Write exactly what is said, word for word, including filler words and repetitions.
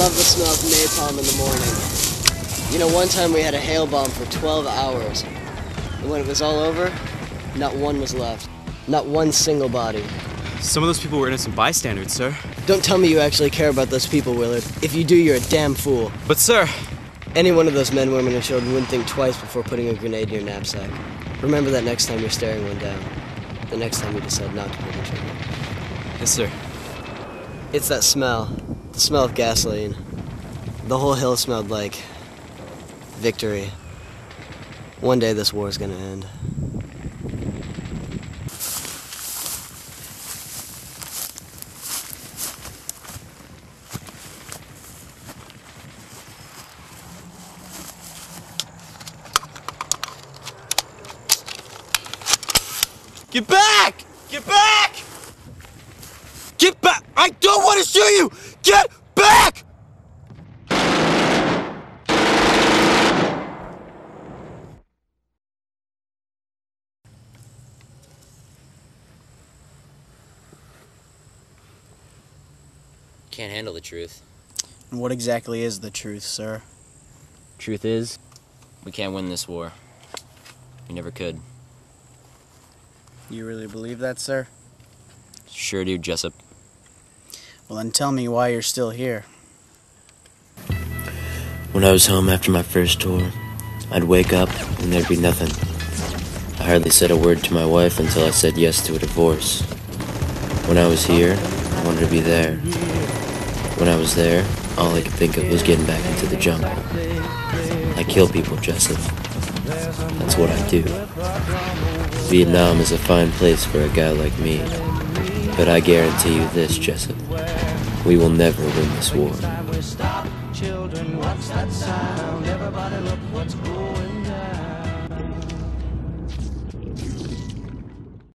love the smell of napalm in the morning. You know, one time we had a hail bomb for twelve hours. And when it was all over, not one was left. Not one single body. Some of those people were innocent bystanders, sir. Don't tell me you actually care about those people, Willard. If you do, you're a damn fool. But, sir... Any one of those men, women, and children wouldn't think twice before putting a grenade in your knapsack. Remember that next time you're staring one down. The next time you decide not to pull the trigger. Yes, sir. It's that smell. The smell of gasoline. The whole hill smelled like... victory. One day this war's gonna end. Get back! Get back! Get back! I don't want to shoot you! Get back! Can't handle the truth. And what exactly is the truth, sir? Truth is, we can't win this war. We never could. You really believe that, sir? Sure do, Jessup. Well, then tell me why you're still here. When I was home after my first tour, I'd wake up and there'd be nothing. I hardly said a word to my wife until I said yes to a divorce. When I was here, I wanted to be there. When I was there, all I could think of was getting back into the jungle. I kill people, Jessup. That's what I do. Vietnam is a fine place for a guy like me. But I guarantee you this, Jessup. We will never win this war.